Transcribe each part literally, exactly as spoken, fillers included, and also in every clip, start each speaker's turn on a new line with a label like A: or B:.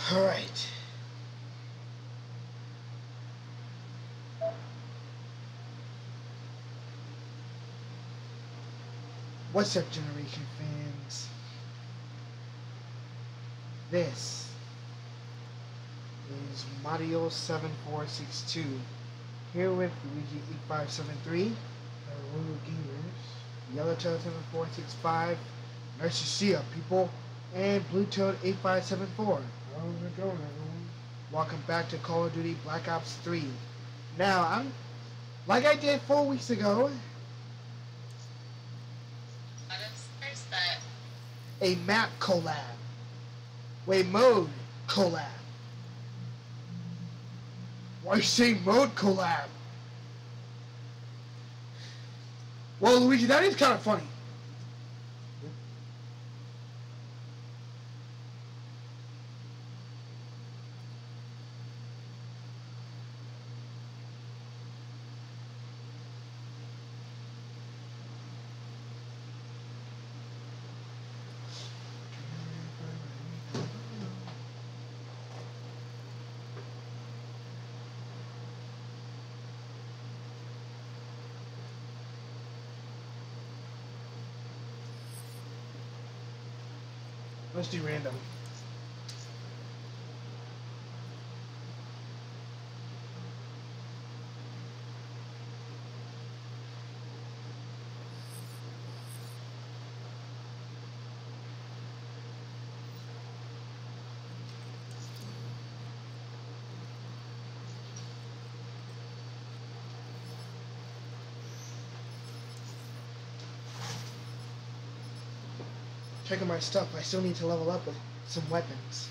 A: Alright. What's up, Generation fans? This is Mario seven four six two here with Luigi eight five seven three, Royal Gamers, Yellowtail seven four six five, nice to see ya, people, and Blue Toad eight five seven four. How's it going, everyone? Welcome back to Call of Duty Black Ops three. Now, I'm like I did four weeks ago.
B: What is there's that?
A: A map collab. Wait, mode collab. Why say mode collab? Well, Luigi, that is kind of funny. Let's do random. Checking my stuff. I still need to level up with some weapons.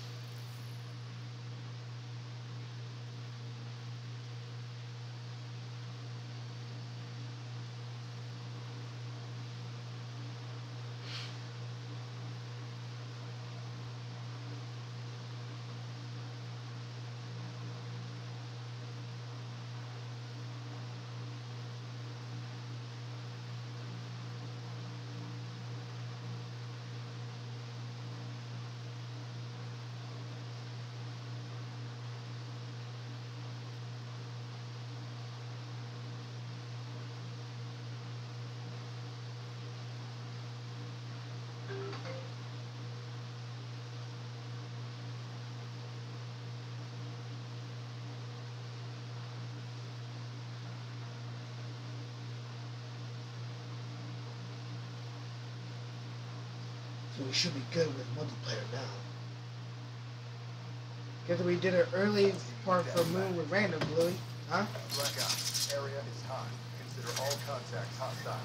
A: So we should be good with multiplayer now. Guess we did an early part for Moon with random, Bluey. Huh?
C: Blackout. Area is hot. Consider all contacts hostile.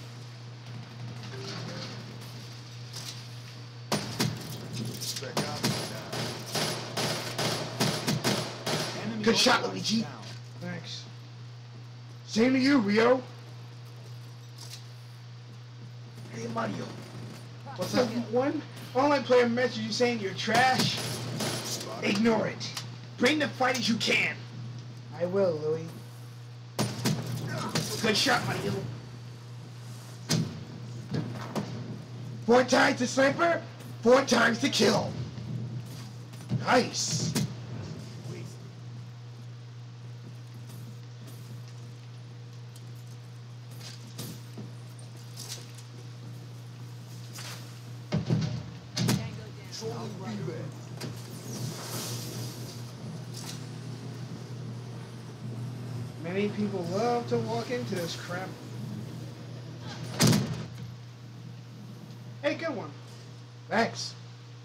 C: Blackout.
A: Good shot, Luigi. Thanks. Same to you, Rio. Hey, Mario. What's up? One online player message you saying you're trash. Ignore it. Bring the fight as you can. I will, Louie. Good shot, Mario. Four times the sniper, four times the kill. Nice. Many people love to walk into this crap. Hey, good one. Thanks.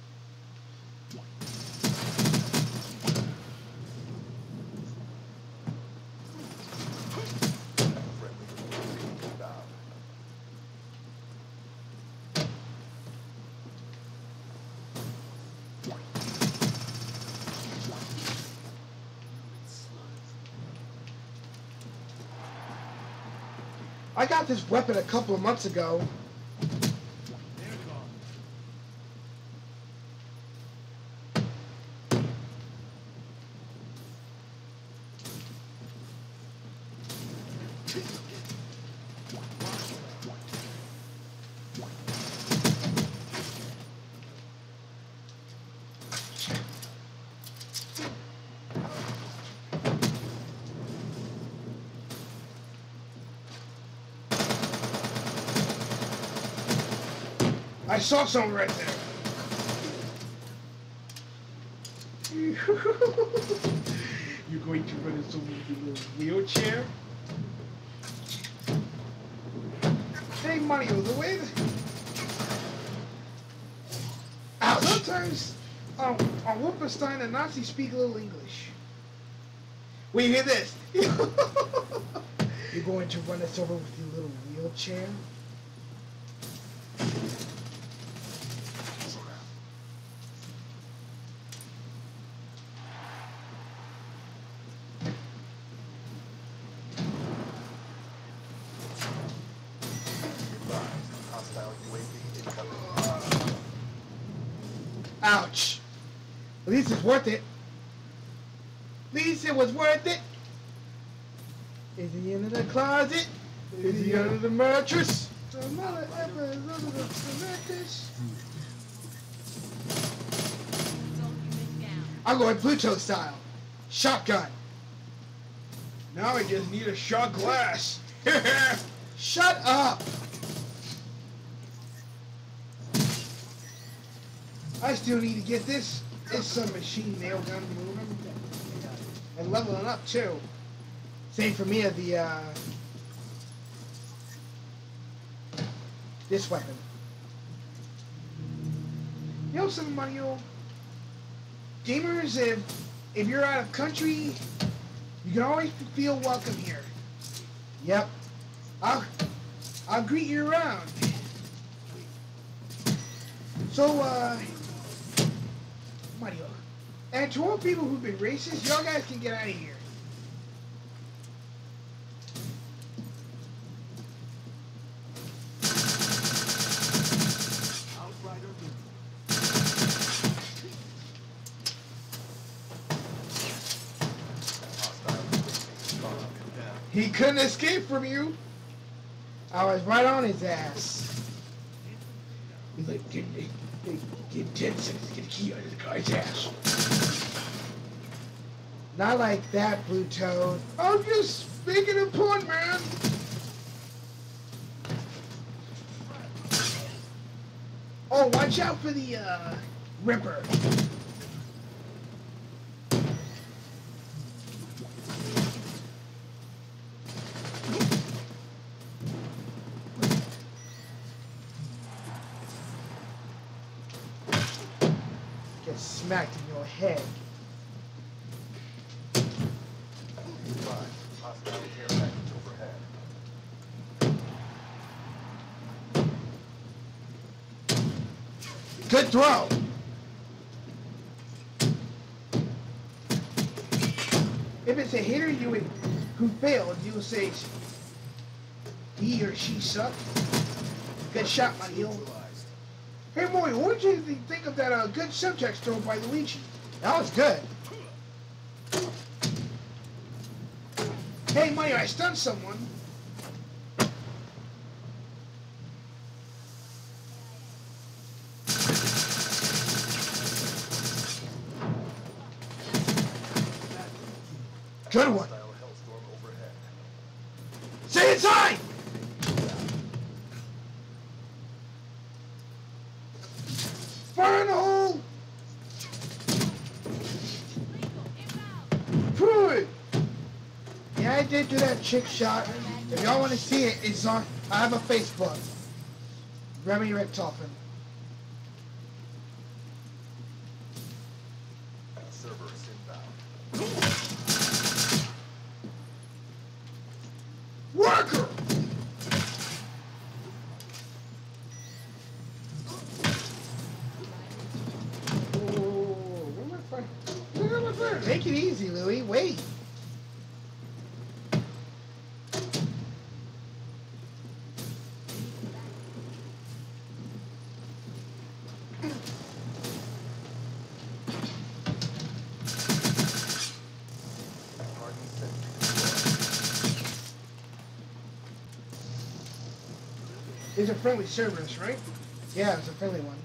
A: I got this weapon a couple of months ago. I saw someone right there. You're going to run into me in a little wheelchair? Hey Mario, the way that... Ow, sometimes um, on Wolfenstein the Nazis speak a little English. When you hear this, you're going to run us over with your little wheelchair? Ouch. At least it's worth it. At least it was worth it. Is he in the closet? Is he under the mattress? Another ever is under the mattress. I'm going Pluto style. Shotgun. Now I just need a shot glass. Shut up. I still need to get this. It's some machine nail gun moving. And leveling up too. Same for me as the uh this weapon. You know something, Mario? Gamers, if if you're out of country, you can always feel welcome here. Yep. I'll I'll greet you around. So uh Mario. And to all people who've been racist, y'all guys can get out of here. He couldn't escape from you. I was right on his ass. He's like, get, get, get ten seconds to get a key out of the guy's ass. Not like that, Blue Toad. I'm just making a point, man. Oh, watch out for the uh, Ripper. Get smacked in your head.
C: Hostile care package overhead.
A: Good throw. If it's a hitter you would, who failed, you will say he or she sucked. Good shot, my heel. Hey, Mario, what did you think of that uh, good subtext throw by Luigi? That was good. Hey, Mario, I stunned someone. Good one.
C: Hostile hellstorm overhead.
A: Stay inside! Fire in the hole! Prove it! Yeah, I did do that chick shot. If y'all want to see it, it's on. I have a Facebook. Remy Richtofen.
C: Cerberus inbound.
A: Worker! Take it easy, Louie. Wait. It's a friendly Cerberus, right? Yeah, it's a friendly one.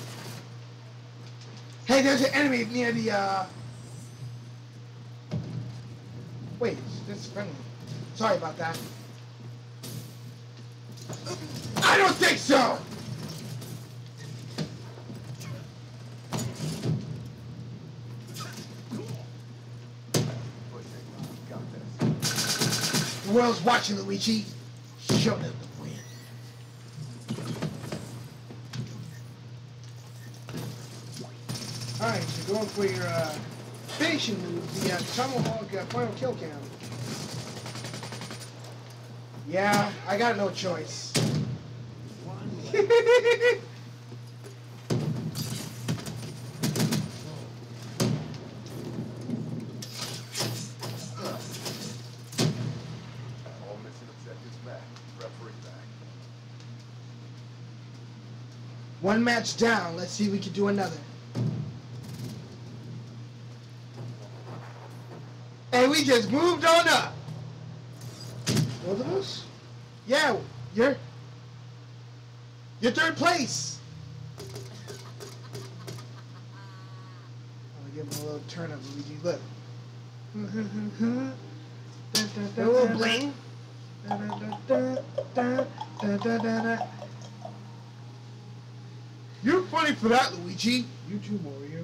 A: Hey, there's an enemy near the, uh... Wait, this is friendly. Sorry about that. I don't think so!
C: Got this.
A: The world's watching, Luigi. Show them the win. Alright, so going for your uh, finishing move, the uh, Tomahawk uh, final kill cam. Yeah, I got no choice.
C: All missing objectives met. Referee back.
A: One match down. Let's see if we can do another. Hey, we just moved on up. Both of us? Yeah, you're you're third place. I'm gonna give him a little turn up, Luigi. Look. A little bling. You're funny for that, Luigi. You too, Mario.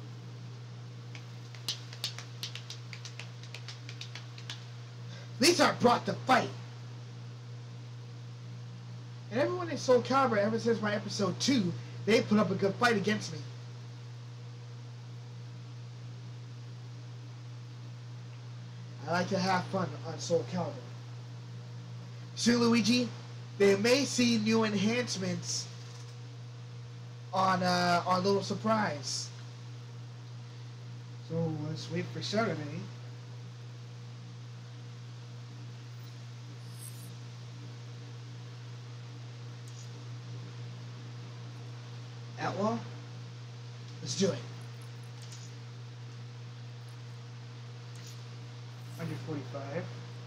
A: At least I brought the fight. And everyone in Soul Calibur, ever since my episode two, they put up a good fight against me. I like to have fun on Soul Calibur. See, Luigi, they may see new enhancements on uh, our little surprise. So let's wait for Saturday. Outlaw? Let's do it. one forty-five.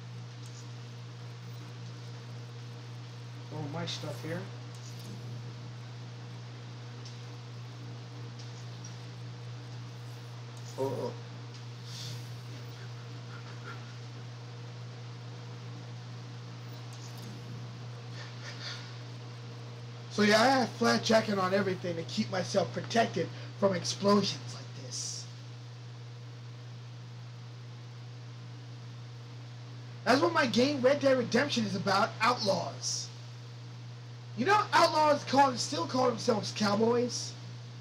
A: Oh, my stuff here. Oh. So yeah, I have flat jacket on everything to keep myself protected from explosions like this. That's what my game Red Dead Redemption is about, outlaws. You know, outlaws call, still call themselves cowboys.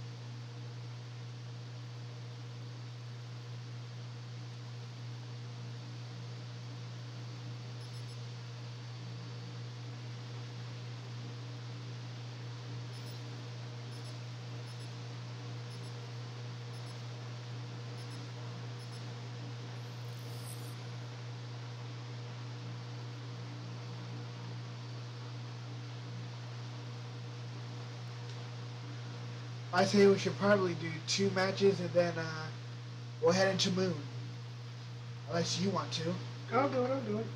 A: I say we should probably do two matches and then uh, we'll head into Moon. Unless you want to.
D: I'll do it, I'll do it.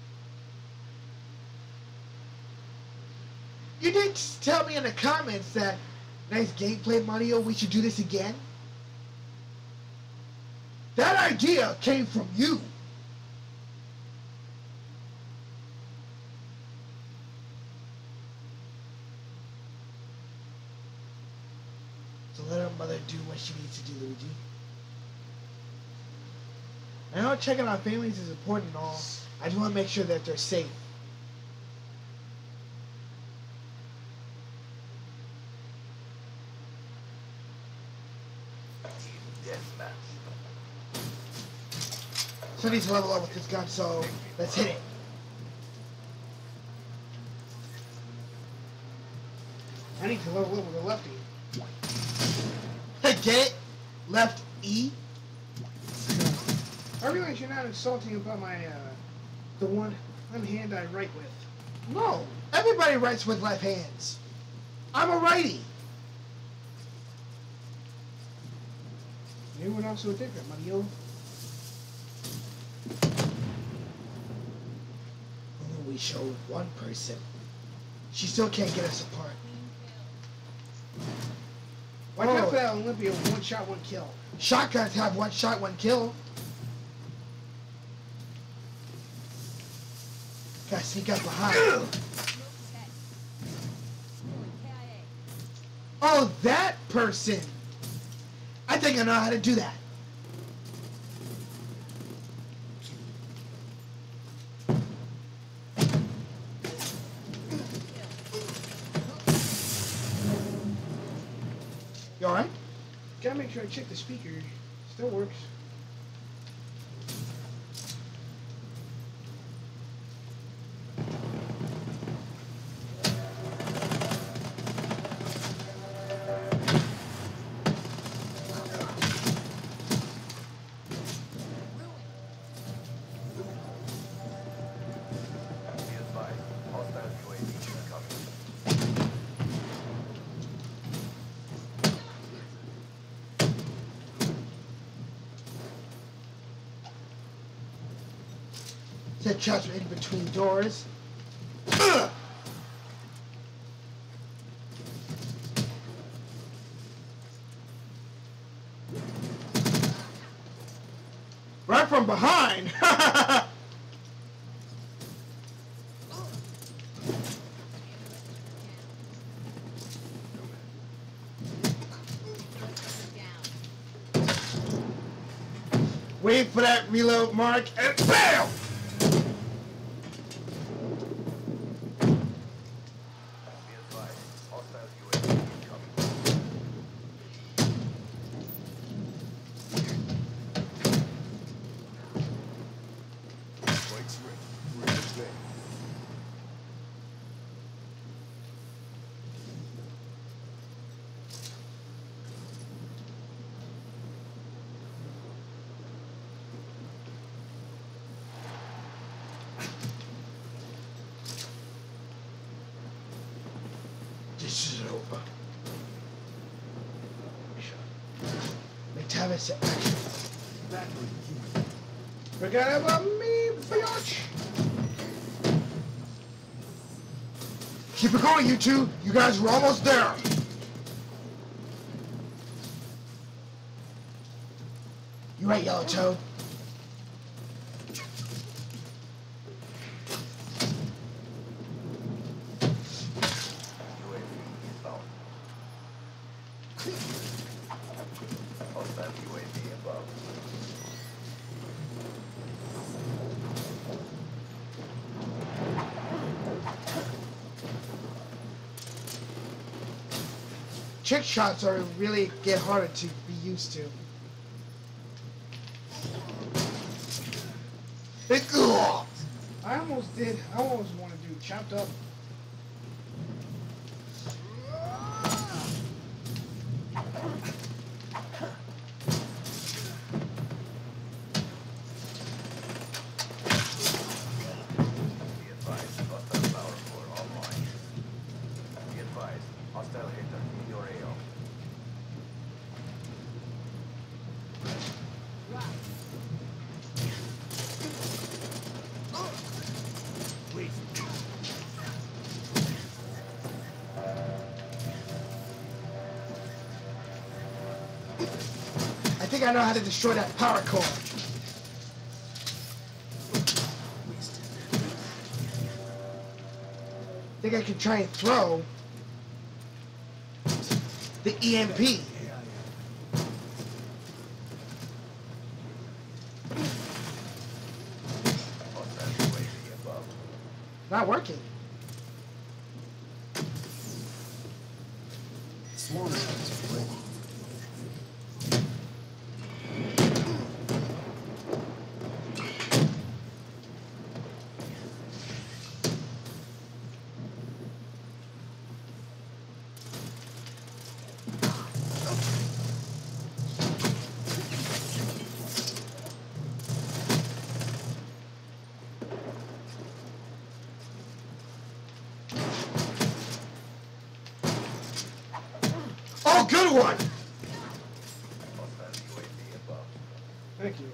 A: You did tell me in the comments that nice gameplay, Mario, we should do this again. That idea came from you. So let our mother do what she needs to do, Luigi. I know checking on families is important and all. I just want to make sure that they're safe.
C: Deathmatch.
A: So I need to level up with this gun, so let's hit it.
D: I need to level up with a lefty.
A: Get it? Left E?
D: I realize you're not insulting about my, uh, the one, one hand I write with.
A: No. Everybody writes with left hands. I'm a righty.
D: Everyone else so different, Mario.
A: Oh, we showed one person. She still can't get us apart.
D: Why
A: Oh.
D: can't that Olympia one shot, one kill?
A: Shotguns have one shot, one kill. Gotta sneak up behind. Oh, that person! I think I know how to do that. You alright?
D: Gotta make sure I check the speaker. Still works.
C: Be advised, hostile U A V incoming.
A: Said shots were in between doors. Ugh! Right from behind. Wait for that reload mark and BAM!
C: Be advised, hostile U A V incoming. Strikes ready. Ready to stay.
A: This is over. McTavish action.
D: Forget about me, bitch!
A: Keep it going, you two. You guys were almost there. You right, Yellow Toad?
C: U A V inbound. Hostile U A V above.
A: Trick shots are really get harder to be used to. Ugh.
D: I almost did. I almost want to do chopped up.
C: Be advised, hostile power core online. Be advised, hostile hitter in your A O.
A: I think I know how to destroy that power core. I think I can try and throw the E M P.
C: Hostile U A V above.
A: Not working.
E: Swarm shots ready.
A: Oh, good one!
C: Hostile U A V above.
D: Thank you.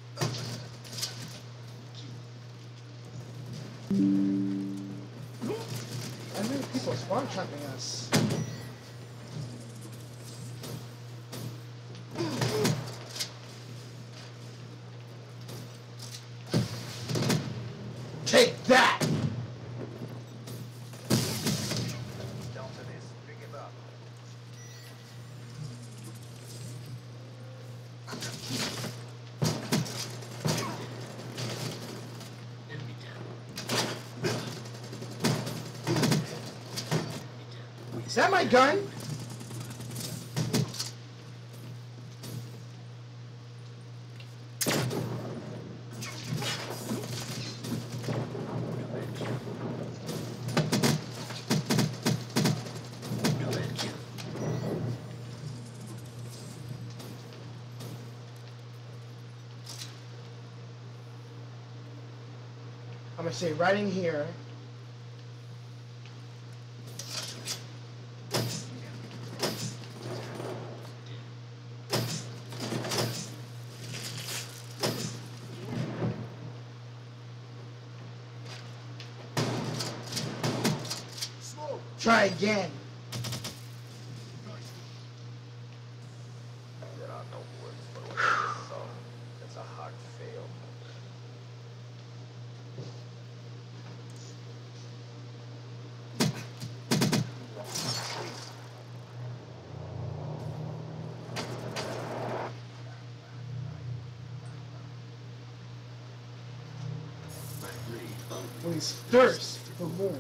A: I knew people spawn trapping us. Take that! that my gun? I'm gonna say right in here. Try again.
C: There are no words for what I saw. That's a hard fail.
A: When he's thirst for more.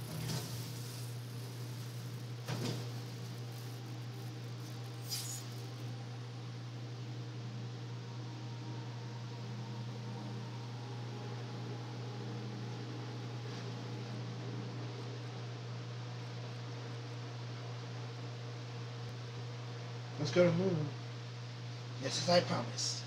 A: Let's go to Moon. Just as I promised.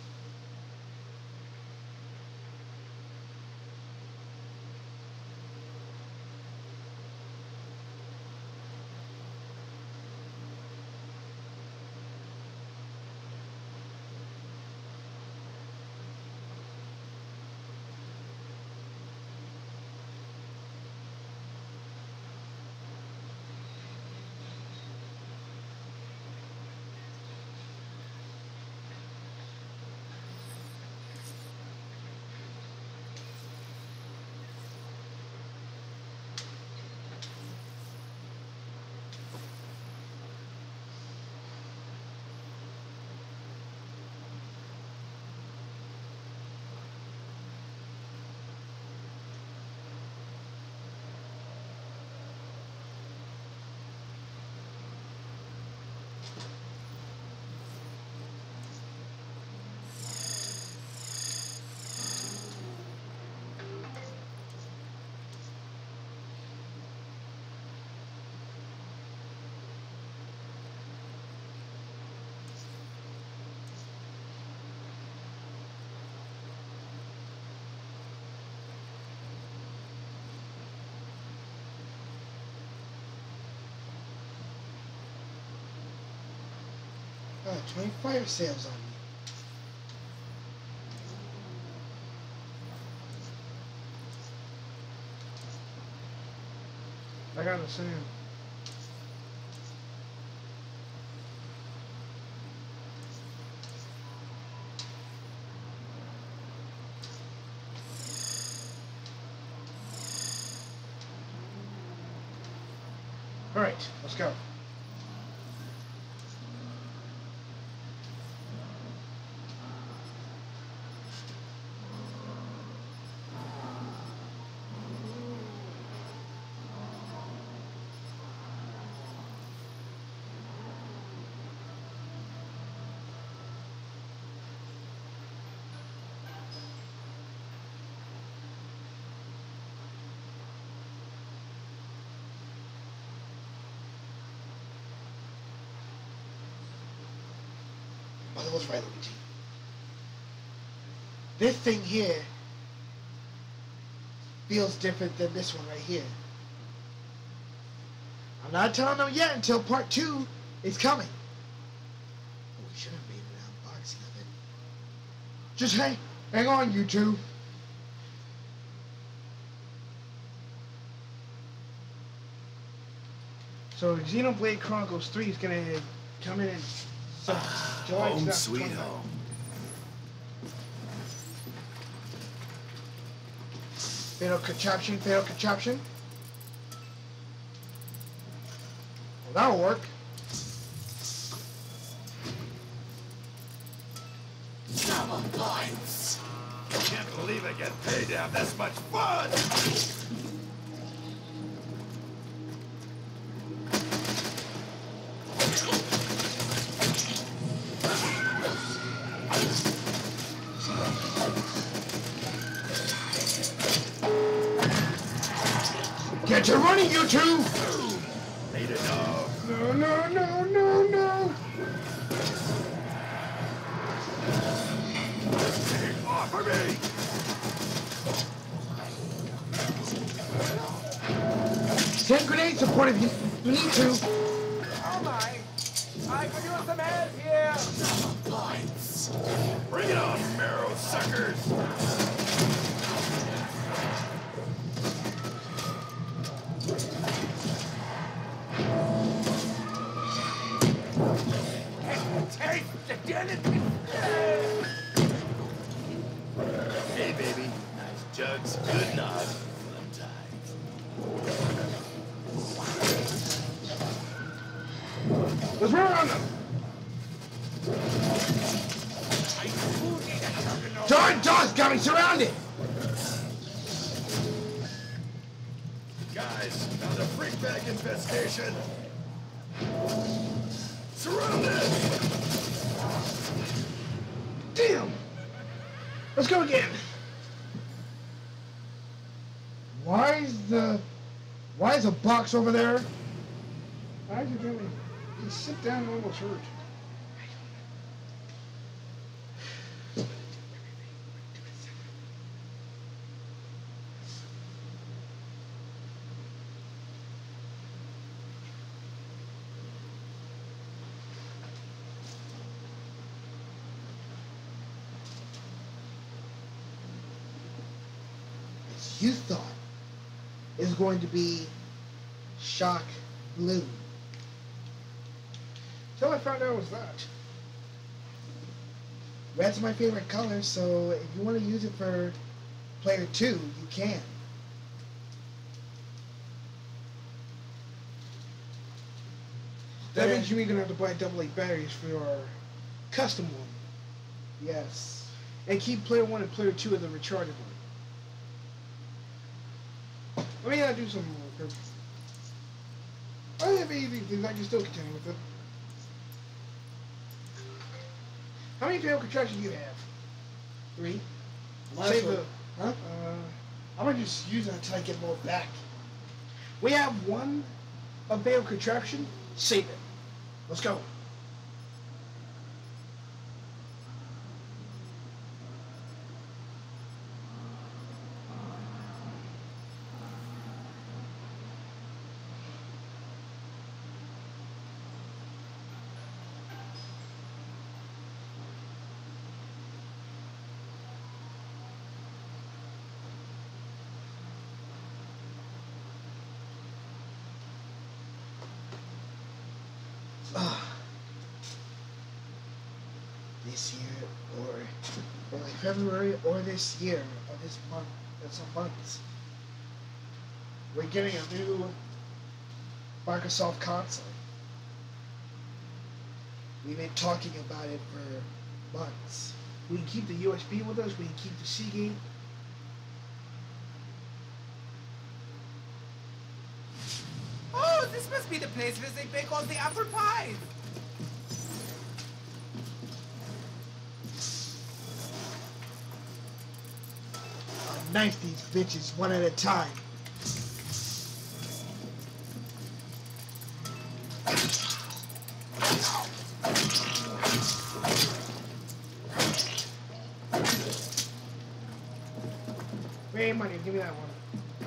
A: Oh, twenty fire sales on me.
D: I got the same.
A: All right, let's go. Mother was right, Luigi. This thing here feels different than this one right here. I'm not telling them yet until part two is coming. Oh, we should have made an unboxing of it. Just hang, hang on, you two.
D: So Xenoblade Chronicles three is gonna come in in some July
E: Home sweet
D: twenty twenty-nine.
E: home.
A: Fatal contraption, fatal contraption. Well, that'll work.
E: Double points. I can't believe I get paid to have this much fun.
A: Get to running, you two!
E: Need enough.
D: No, no, no, no, no.
E: Take off of me.
A: Send grenade support if you, you need to.
C: Oh my! I could use some help here!
E: Bring it on, marrow suckers.
C: Take the dead.
E: Hey, baby. Nice jugs, good nod. I'm tired.
A: Let's run on them! Darn dogs got me surrounded!
E: Guys, found a freak bag infestation. Surrounded!
A: Damn! Let's go again! Why is the... Why is a box over there?
D: Why'd you do me? You sit down and almost hurt.
A: As you thought, is going to be shock blue.
D: Till I found out it was that.
A: Red's my favorite color, so if you want to use it for player two, you can.
D: That means you're gonna have to buy double A batteries for your custom one.
A: Yes.
D: And keep player one and player two of the rechargeable. Let me uh, do some more. I don't have anything things I can still continue with it. How many failed contractions do you have?
A: Three.
D: Save the.
A: Huh?
D: Uh,
A: I'm gonna just use it until I get more back.
D: we have one a failed contraption. Save it. Let's go.
A: Ah. This year, or, or like February, or this year, or this month, that's a month. We're getting a new Microsoft console. We've been talking about it for months.
D: We can keep the U S B with us. We can keep the Seagate.
C: Oh, this must be the place where they bake all the apple pies.
A: I'll knife these bitches one at a time.
D: Hey, money, give me that one.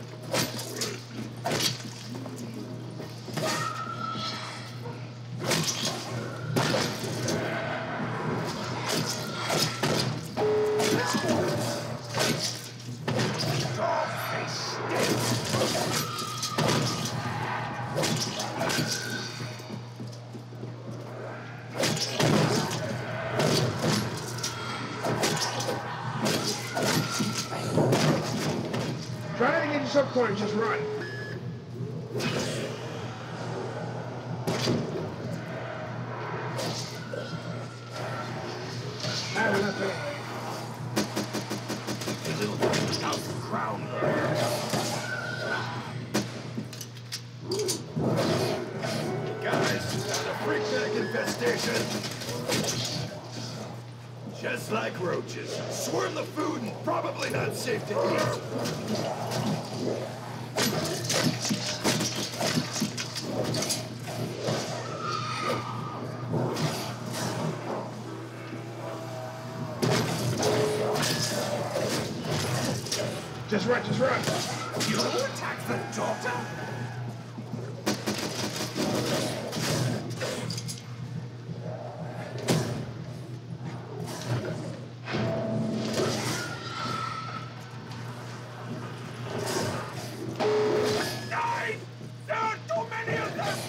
D: Try to get yourself corner, just run. Ah, we're not there.
E: Crown. Guys, found a freak bag infestation. Just like roaches. Swarm the food and probably not safe to eat.
D: Just run, just run.
E: You attacked the doctor? Nine! There are too many of them!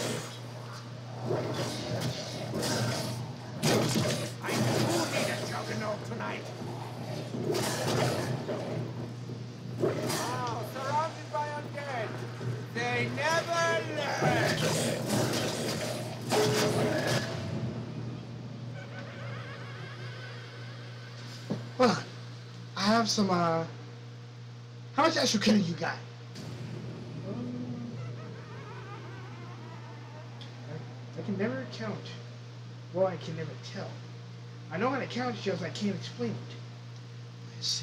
E: I do need a juggernaut tonight. Oh, surrounded by undead. They never learn.
A: Hold on. I have some, uh... How much extra credit you got? I, I can never count. Well, I can never tell. I know how to count, it's just I can't explain it. Let's see.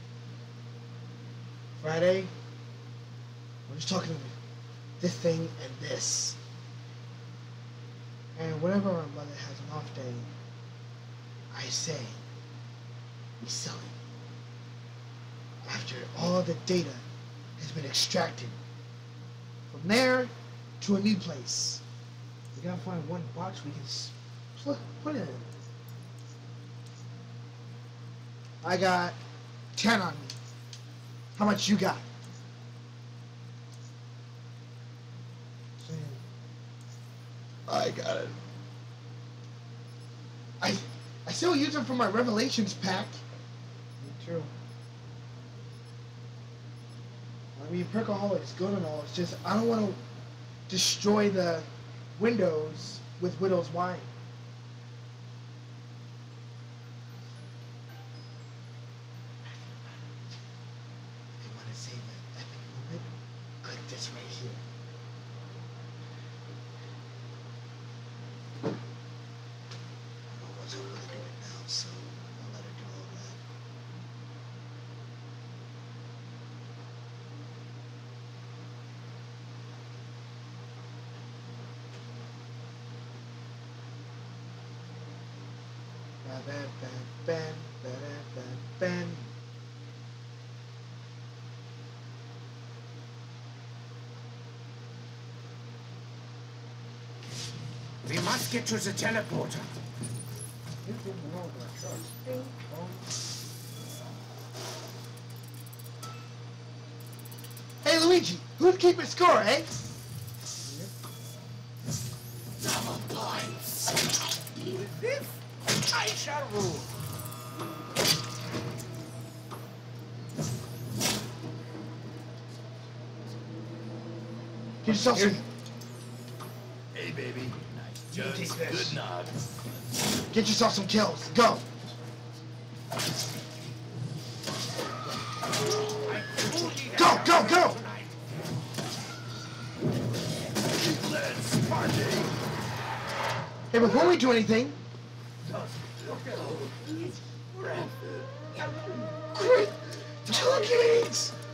A: Friday, we're just talking about this thing and this. And whenever our mother has an off day, I say, we sell it. After all the data has been extracted. From there to a new place. We gotta find one box we can put, put it in. I got ten on me. How much you got? I got it. I I still use them for my Revelations pack. Me too. I mean, Perkaholic is good and all. It's just I don't want to destroy the windows with Widow's Wine. This right here. I don't know what's really do it now, so I'll let her do all that. Ba ba ba ba ba ba ba.
E: We must get to the teleporter.
A: Hey Luigi, who's keeping score, eh?
E: Double points. With this, I shall rule.
A: Get yourself some.
E: Hey, baby.
A: You take
E: Just
A: this.
E: good nod.
A: Get yourself some kills. Go. Go, go, go!
E: Let's party.
A: Hey, before we do anything, quit talking!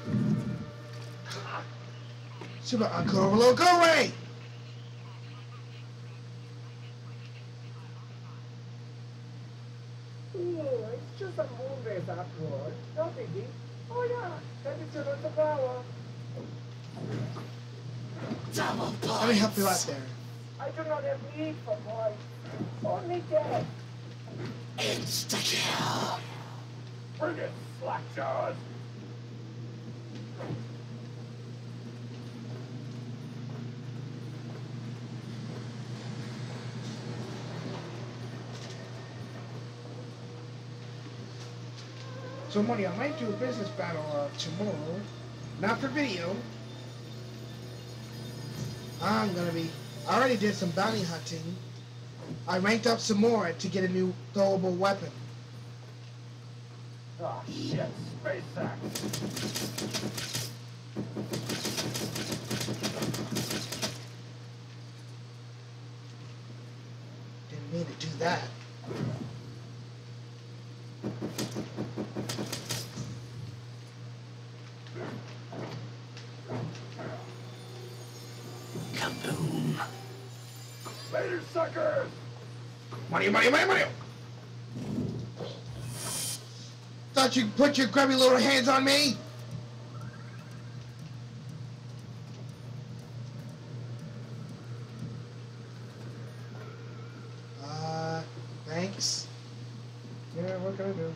A: Super Uncle Overload, go away!
F: It's just a moon base after all. No biggie. Oh yeah, that is your the power.
E: Double
A: Let me help you out there.
F: I do not have need for points. Only death.
E: Insta-kill.
F: Bring it, slackjawed.
A: So, Money, I might do a business battle uh, tomorrow. Not for video. I'm gonna be. I already did some bounty hunting. I ranked up some more to get a new throwable weapon.
F: Ah, shit. Space axe.
A: Didn't mean to do that.
D: Mario, Mario, Mario, Mario!
A: Thought you'd put your grubby little hands on me? Uh, thanks.
D: Yeah, what can I do?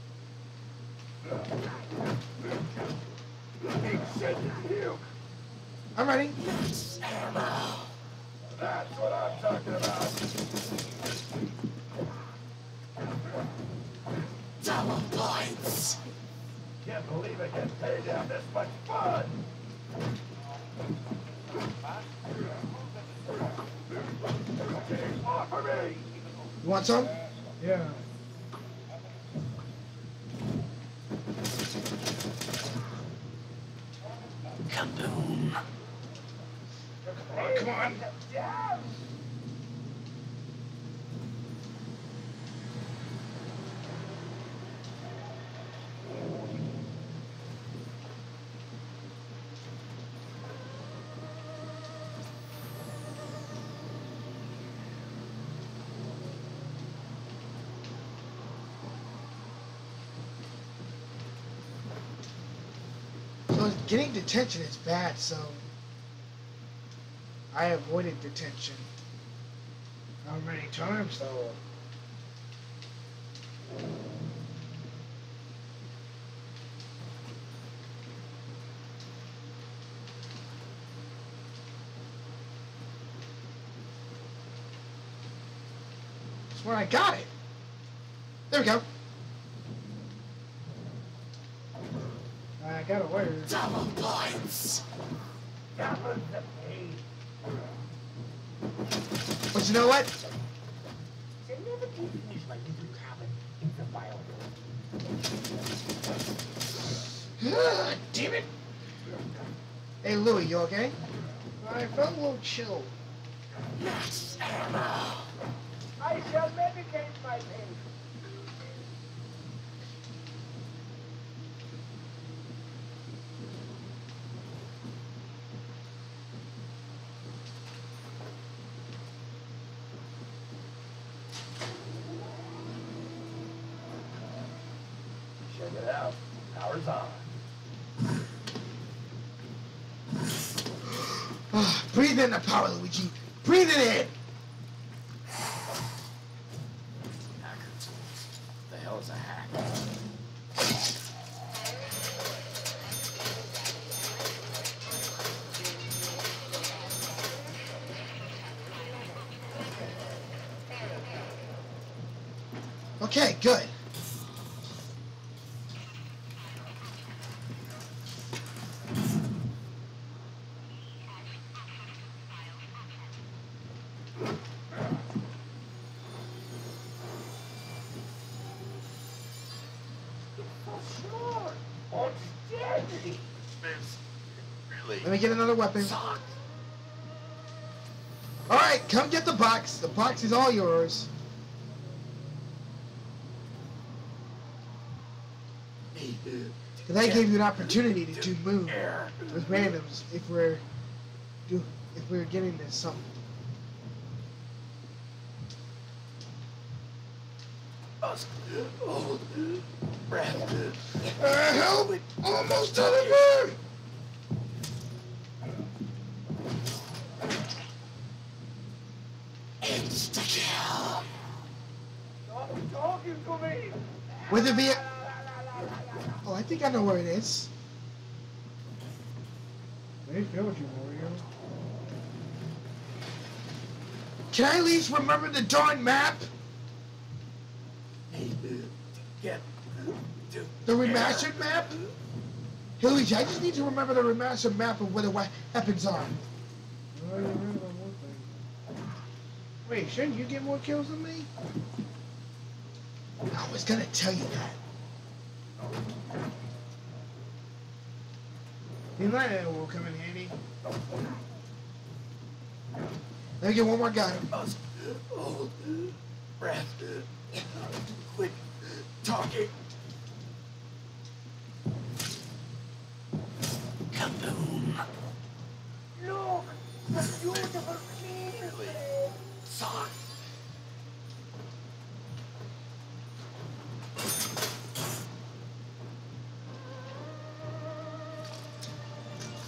A: I'm ready.
E: That's what I'm talking about.
G: Double points.
E: Can't believe I get paid to have this much fun. Okay, offer me.
A: You want some?
D: Yeah.
G: Kaboom.
D: Come on, come on.
A: So getting detention is bad, so I avoided detention.
D: How many times though?
A: That's where I got it. There we go.
D: I got away.
G: Double points.
A: But you know what?
F: They never did finish my little cabin in the wild.
A: Damn it. Hey, Louie, you okay?
D: I felt a little chill.
G: Max ammo.
F: I shall medicate my pain.
E: Check it out. Power's on.
A: Ah, breathe in the power, Luigi. Breathe it in.
G: Hacker tools. The hell is a hack?
A: Okay, good.
F: Sure. Outstanding.
G: Really?
A: Let me get another weapon.
G: Suck.
A: All right, come get the box. The box is all yours. Because I gave you an opportunity to do move with randoms if we're do if we're getting this something.
G: Us old breath.
A: Uh, help! Almost out of here!
G: Insta kill.
F: Stop talking to me.
A: With it be? Oh, I think I know where it is.
D: They killed you, Mario.
A: Can I at least remember the darn map?
G: Get to
A: The remastered map? Hey, Luigi, I just need to remember the remastered map of where the weapons are.
D: Oh, you remember one thing. Wait, shouldn't you get more kills than me?
A: I was gonna tell you that.
D: The light will come in handy.
A: Let me get one more guy.
G: us old breath. Quit talking. Kaboom.
F: Look, the beautiful clean.
G: Suck.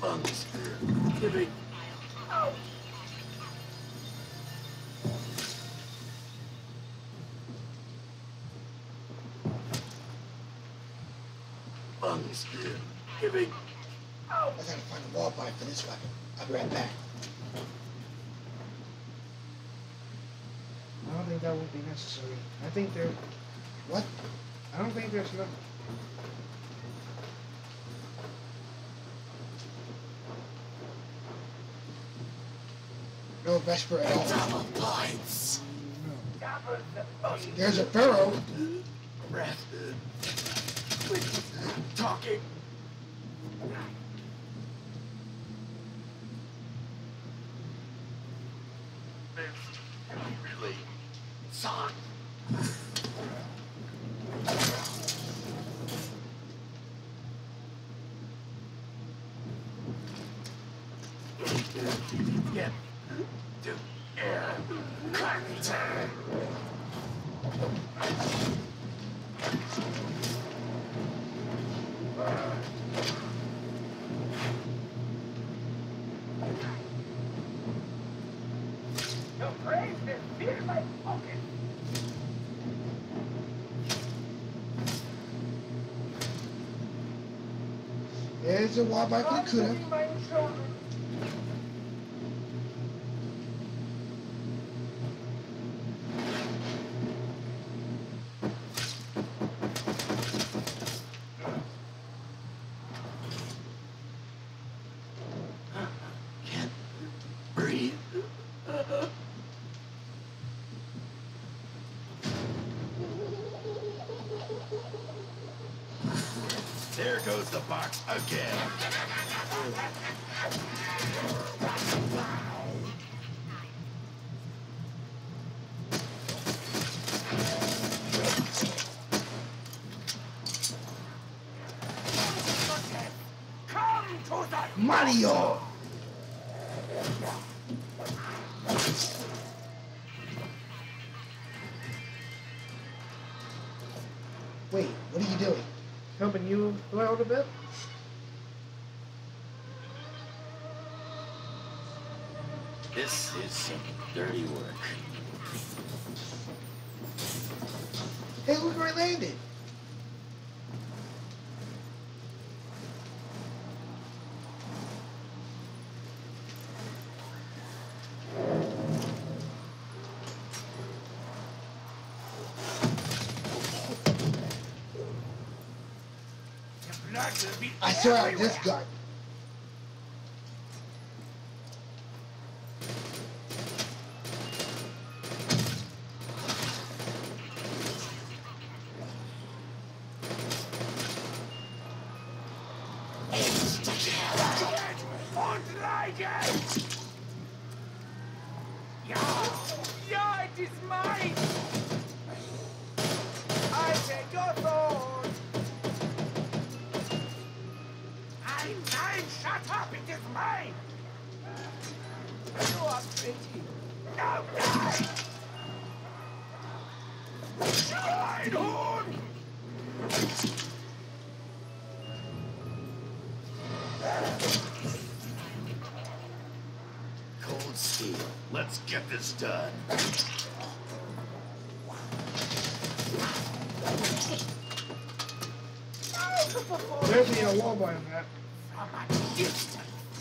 G: Lungs. Giving. Lungs. Giving.
A: I gotta find a wall pipe for this weapon. I'll be right back.
D: I don't think that would be necessary. I think there.
A: What?
D: I don't think there's enough.
A: No Vesper at all.
G: Double points.
A: No. There's a Pharaoh.
G: Breath. Quit talking. Really? Son. Get to air. Contact.
F: Your brains will fill my pocket.
A: There's a wall pipe for the Kuda.
F: Comforting my children.
G: Can't breathe.
E: There goes the box again.
F: Come to the
A: Mario! Wait, what are you doing?
D: Helping you out a bit?
G: This is some dirty work.
A: Hey, look where I landed.
E: Blood will be
A: I saw out
E: everywhere.
A: this gun.
F: Und like it! Yeah! Yeah, it is mine! I take your thought! Nein, nein, shut up, it is mine! You are pretty. No, die! Schweinhund!
G: Cold steel.
E: Let's get this done.
D: There's me a wall by on that.
F: From a distance.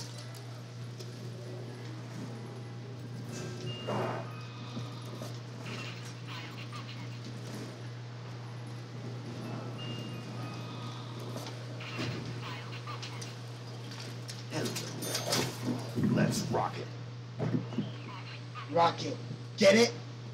G: Hello.
E: Let's rock it.
A: Rocket. Get it?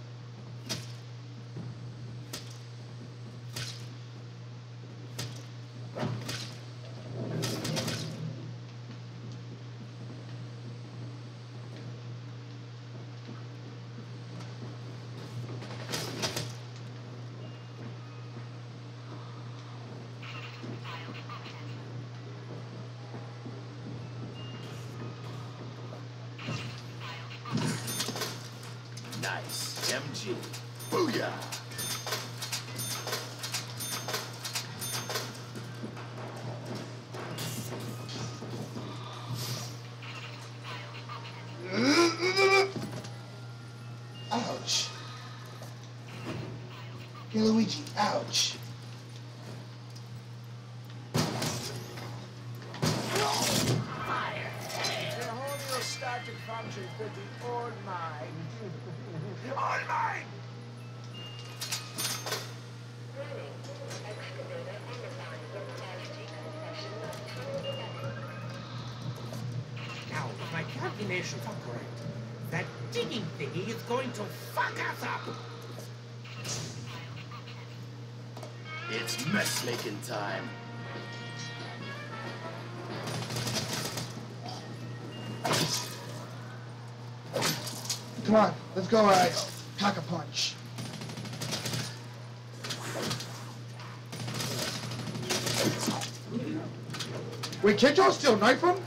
G: Nice. M G. Booyah!
A: Okay, Luigi. Ouch.
E: The homeostatic function could be all mine. All mine!
H: Now, if my calculations are correct, that digging thingy is going to fuck us up!
G: It's mess making time.
A: Come on, let's go, uh, pack a punch. Wait, can't y'all still knife him?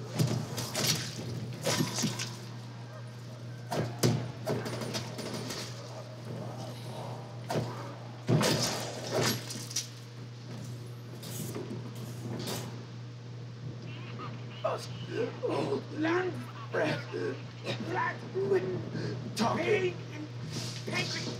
G: Oh, land breath. Black wind. Talking.
H: Pancreas!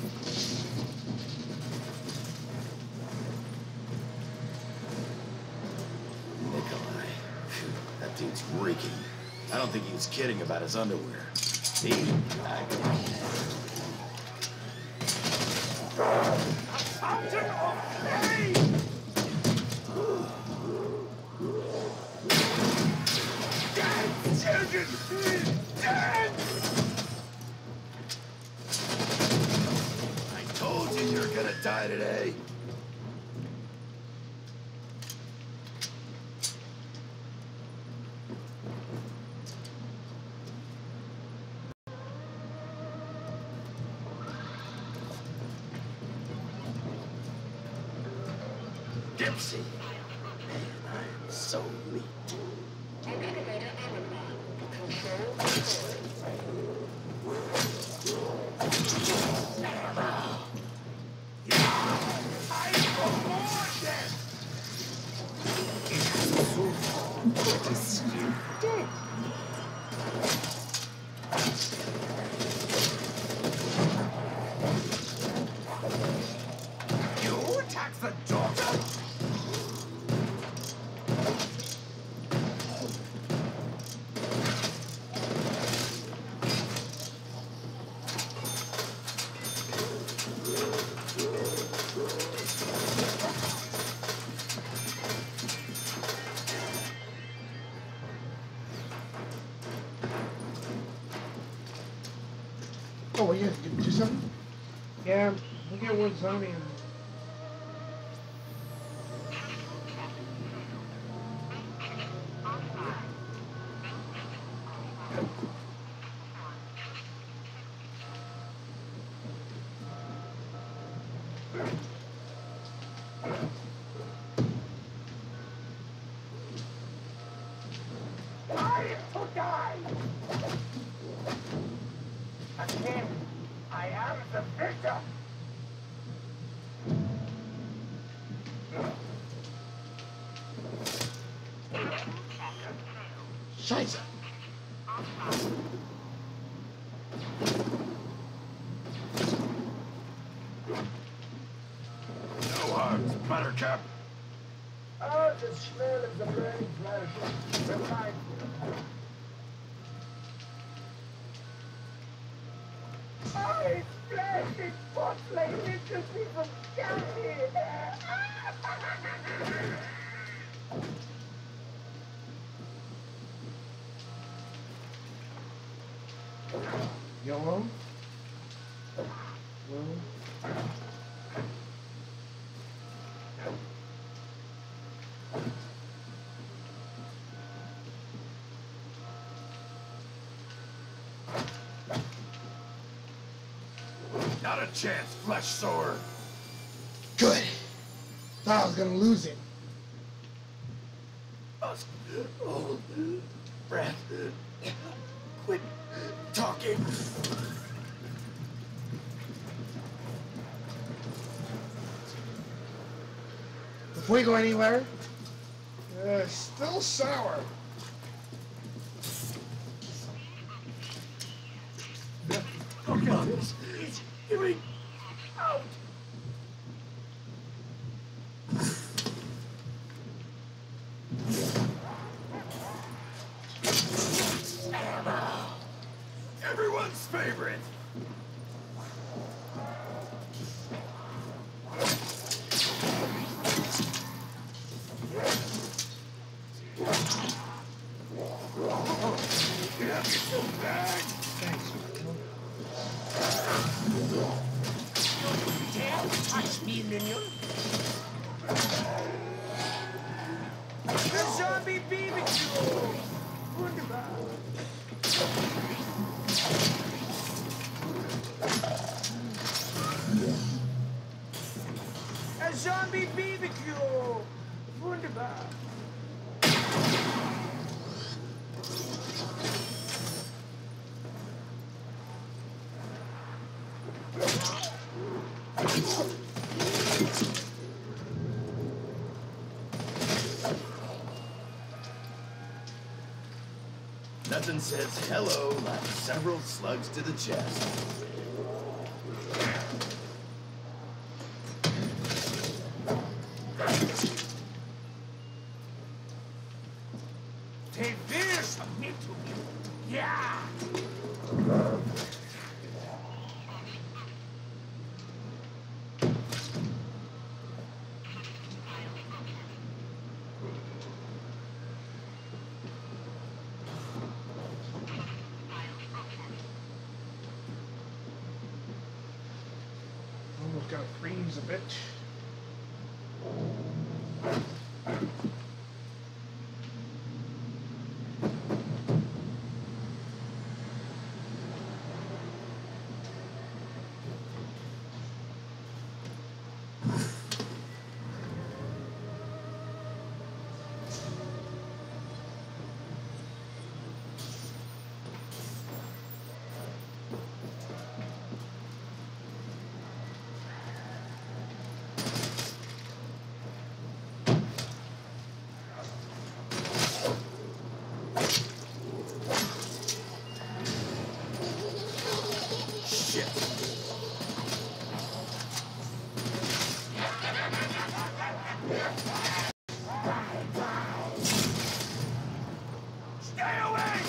G: Nikolai. Phew, that dude's reeking. I don't think he was kidding about his underwear. See? I...
E: Fountain of pain! Dance, children! Dance!
G: I told you you're gonna die today. Dipsy. Man, I am so weak.
E: You attack the daughter?
A: Oh, well, yeah, you do something?
D: Yeah, we get one zombie in there.
E: I to die! Again, I am the victor!
A: Scheiße.
E: No hugs, Buttercup!
F: Oh, the smell of the burning flesh reminds me. Oh, it's flesh! It's porcelain! It's just me from county!
A: Yellow. Blue.
E: Not a chance, flesh sore!
A: Good. Thought I was gonna lose it.
G: Oh, breath. Quit talking.
A: Before you go anywhere,
D: Uh, still sour.
G: Come on. He's giving out. labyrinth.
A: Thanks,
H: Dare touch me, minion? The zombie B B Q! Wunderbar! A zombie B B Q! Wunderbar!
G: Nothing says hello like several slugs to the chest.
H: They will submit to me. Yeah!
A: Almost gotta freeze a bit.
H: Stay away!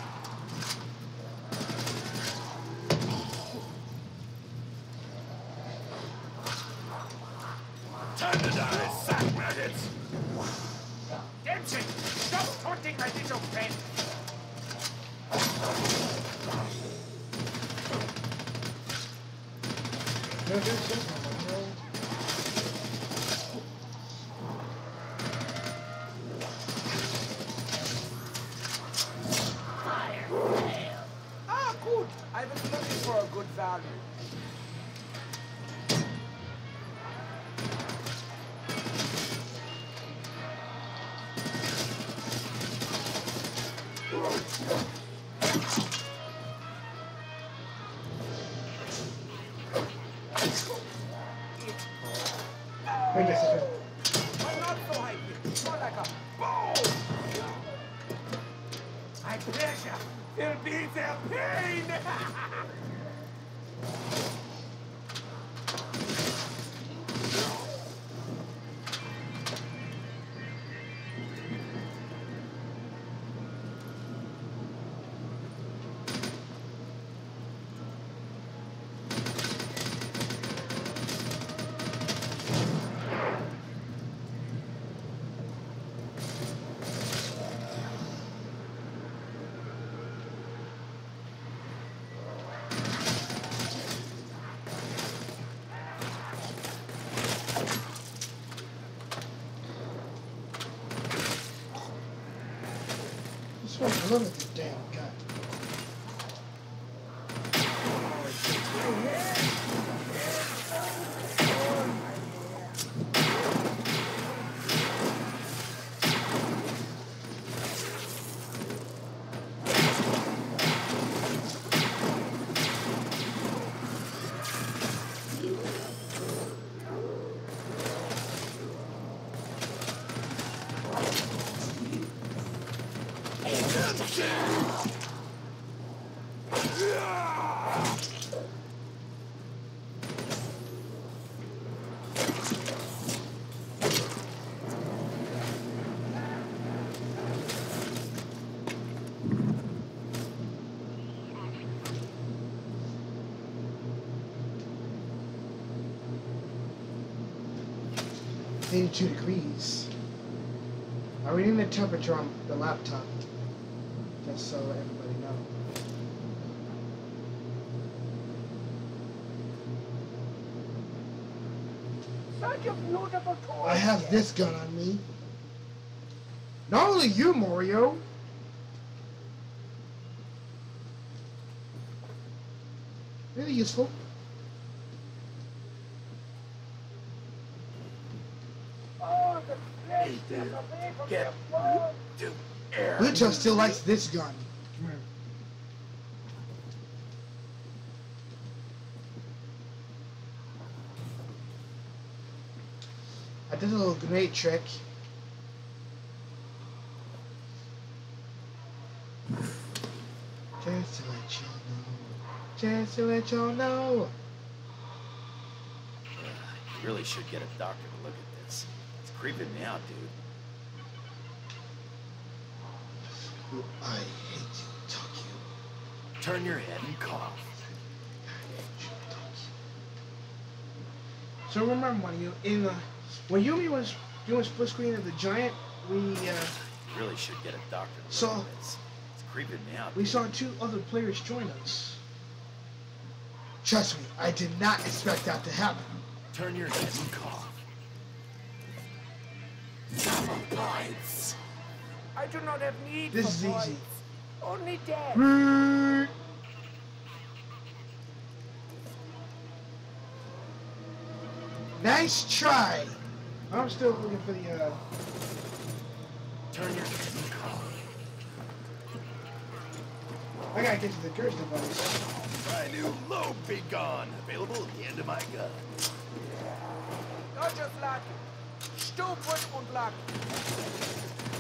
E: Time to die, sack maggots!
H: Dempsey, stop taunting my little friend!
A: No, there's something wrong.
H: Ah, good. I was looking for a good value.
A: Wait a second.
H: But not so high, more like a boom! My pleasure will be their pain!
A: This one's a little bit damn gun. eighty-two degrees. I'm reading the temperature on the laptop, just so everybody knows.
F: Such a beautiful toy.
A: I have this gun on me. Not only you, Mario. Really useful.
F: Oh, the flesh
G: Hey, dude,
F: is away from
G: get
F: the wall.
G: to air.
A: Lucho still likes this gun.
D: Come here.
A: I did a little grenade trick. Just to let you know. Just to let y'all know.
G: You really should get a doctor to look at this. It's creeping me out, dude.
A: Ooh, I hate you, Tokyo.
G: Turn your head and cough.
A: I hate you, Tokyo.
D: So remember, Mario, in uh, when Yumi was doing split screen of the Giant, we uh,
G: You really should get a doctor to
D: So-
G: look at this. It's creeping me out.
D: we
G: dude.
D: saw two other players join us.
A: Trust me, I did not expect that to happen.
G: Turn your head and cough.
H: Double points.
F: I do not have need
A: This
F: for
A: is easy.
F: points. Only death.
A: Brrr. Nice try.
D: I'm still looking for the. Uh,
G: Turn your head and cough.
D: I gotta get to the curse device.
E: My new low be gone. Available at the end of my gun.
F: Not just lucky. Stupid und lucky.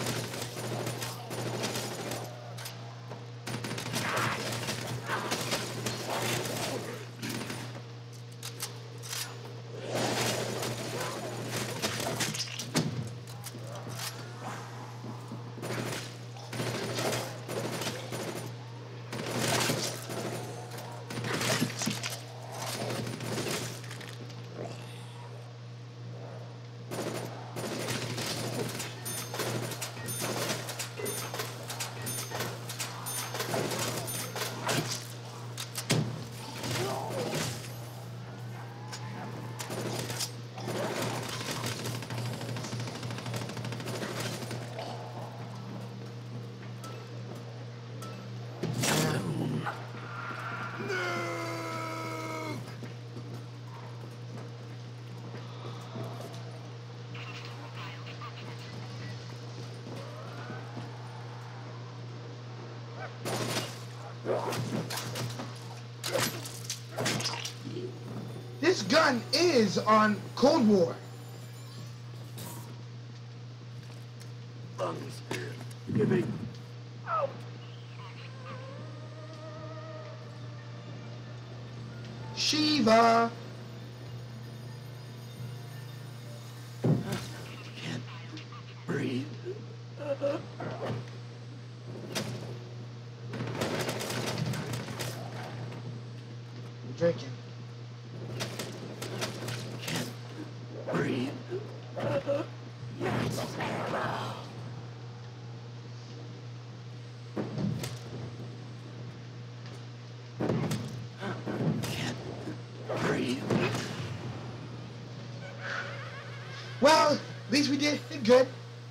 A: This gun is on Cold War.
G: Lungs. Give me.
F: Out.
A: Shiva.
G: Can't breathe.
A: I'm drinking.
G: Can't breathe. Can't breathe.
A: Well, at least we did good.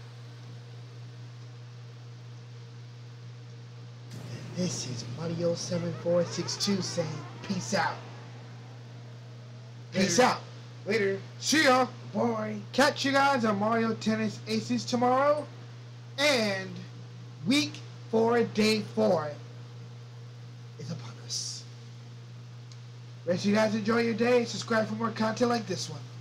A: This is Mario seven four six two saying peace out. Peace
D: Later.
A: out.
D: Later.
A: See ya.
D: Boy.
A: Catch you guys on Mario Tennis Aces tomorrow. And week four, day four is upon us. Rest of you guys enjoy your day. Subscribe for more content like this one.